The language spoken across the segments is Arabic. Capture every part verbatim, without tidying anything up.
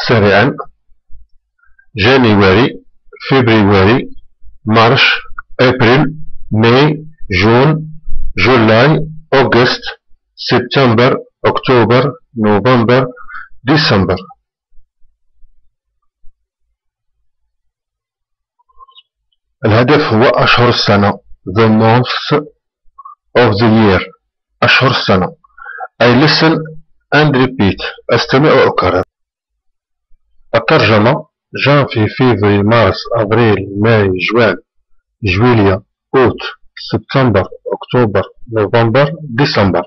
سريعا: جانيواري، فبراير، مارش، ابريل، ماي، جون، جولاي، اوغست، سبتمبر، اكتوبر، نوفمبر، ديسمبر. الهدف هو أشهر السنة. The months of the year. أشهر السنة. I listen and repeat. أستمع وأكرر. الترجمة: جانفي، فيفري، مارس، أبريل، ماي، جوان، جويليا، أوت، سبتمبر، أكتوبر، نوفمبر، ديسمبر.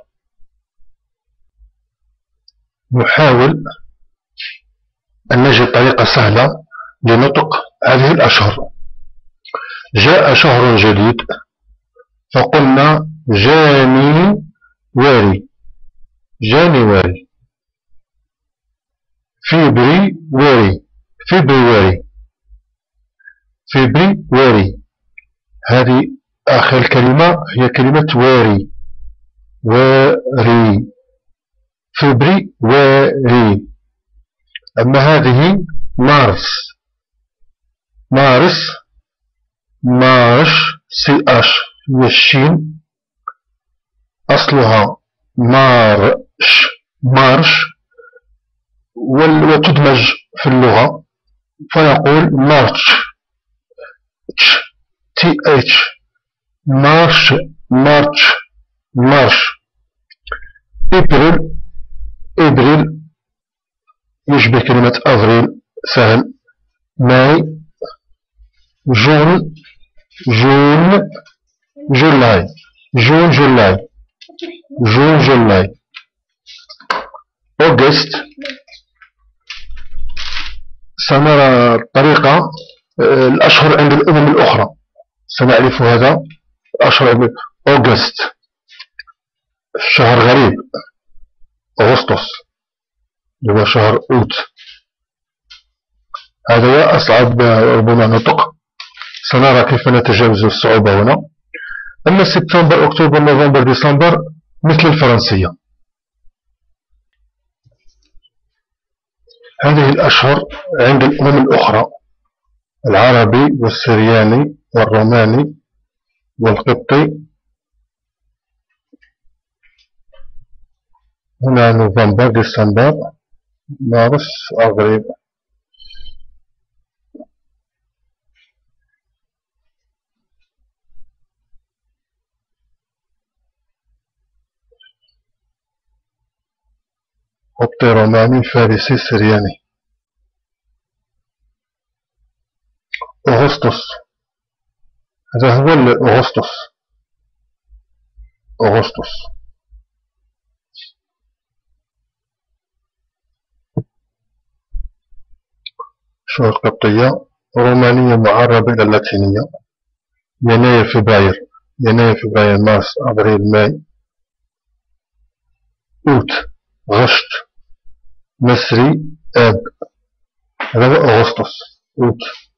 نحاول أن نجد طريقة سهلة لنطق هذه الأشهر. جاء شهر جديد فقلنا جانيواري، جانيواري. فبراير، فبراير، فبراير. هذه آخر الكلمة هي كلمة واري، واري، فبراير. أما هذه مارس، مارس، مارش، سي اش هي الشين، أصلها مارش، مارش، وتدمج في اللغة فنقول مارش، تي اتش، مارش، مارش، مارش. إبريل، إبريل يشبه كلمة أفريل، سهل. ماي، جون، جون، جولاي، جون، جولاي، جون، جولاي. أوغست. سنرى الطريقة الأشهر عند الأمم الأخرى، سنعرف هذا. أشهر أوغست، شهر غريب. أغسطس هو شهر أوت. هذا هو أصعب ربما نطق، سنرى كيف نتجاوز الصعوبة هنا. أما سبتمبر، أكتوبر، نوفمبر، ديسمبر مثل الفرنسية. هذه الأشهر عند الأمم الأخرى: العربي والسرياني والروماني والقبطي. هنا نوفمبر، ديسمبر، مارس، أبريل. قبطي، روماني، فارسي، سرياني. أغسطس، هذا هو أغسطس، أغسطس. شهور قبطية، رومانية معربة إلى اللاتينية. يناير، فبراير، يناير، فبراير، مارس، أبريل، ماي، أوت، غشت، مصري، آب. هذا هو أغسطس، أوت.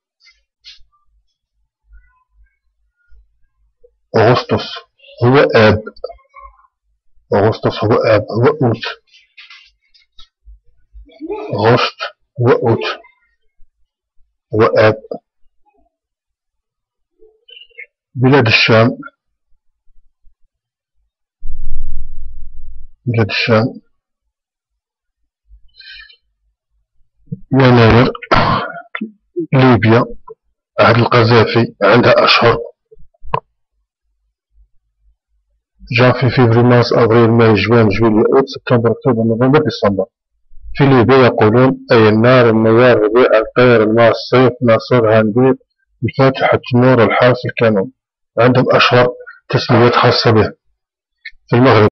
أغسطس هو آب، أغسطس هو آب، هو أوت. غشت هو أوت، هو آب. بلاد الشام، بلاد الشام، يناير. ليبيا، عهد القذافي، عندها أشهر: جانفي، فيفري، مارس، أبريل، ماي، جوان، جويليا، أوت، سبتمبر، أكتوبر، نوفمبر، ديسمبر. في ليبيا يقولون أي النار، النيار، الربيع، الطير، الماء، الصيف، ناصر، هاندير، الفاتحة، التنور، الحرس، الكانون. عندهم أشهر تسميات خاصة به. في المغرب